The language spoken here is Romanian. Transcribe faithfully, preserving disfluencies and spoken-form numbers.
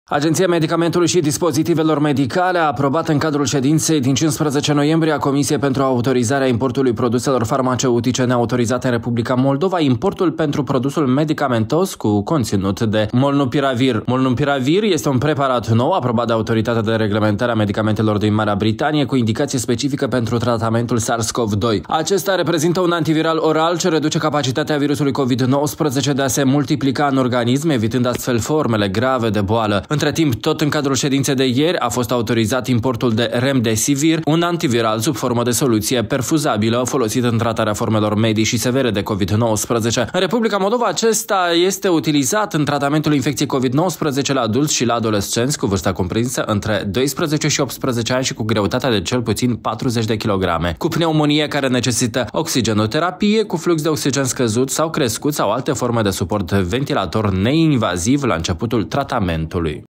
Agenția Medicamentului și Dispozitivelor Medicale a aprobat în cadrul ședinței din cincisprezece noiembrie a Comisiei pentru autorizarea importului produselor farmaceutice neautorizate în Republica Moldova importul pentru produsul medicamentos cu conținut de molnupiravir. Molnupiravir este un preparat nou aprobat de Autoritatea de Reglementare a Medicamentelor din Marea Britanie cu indicație specifică pentru tratamentul SARS-CoV doi. Acesta reprezintă un antiviral oral ce reduce capacitatea virusului COVID nouăsprezece de a se multiplica în organism, evitând astfel formele grave de boală. Între timp, tot în cadrul ședinței de ieri, a fost autorizat importul de Remdesivir, un antiviral sub formă de soluție perfuzabilă folosit în tratarea formelor medii și severe de COVID nouăsprezece. În Republica Moldova, acesta este utilizat în tratamentul infecției COVID nouăsprezece la adulți și la adolescenți cu vârsta cuprinsă între doisprezece și optsprezece ani și cu greutatea de cel puțin patruzeci de kilograme, cu pneumonie care necesită oxigenoterapie, cu flux de oxigen scăzut sau crescut sau alte forme de suport ventilator neinvaziv la începutul tratamentului.